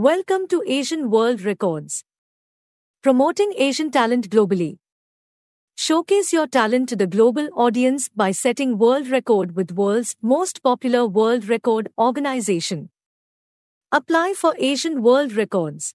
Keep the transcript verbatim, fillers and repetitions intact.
Welcome to Asian World Records. Promoting Asian talent globally. Showcase your talent to the global audience by setting world record with world's most popular world record organization. Apply for Asian World Records.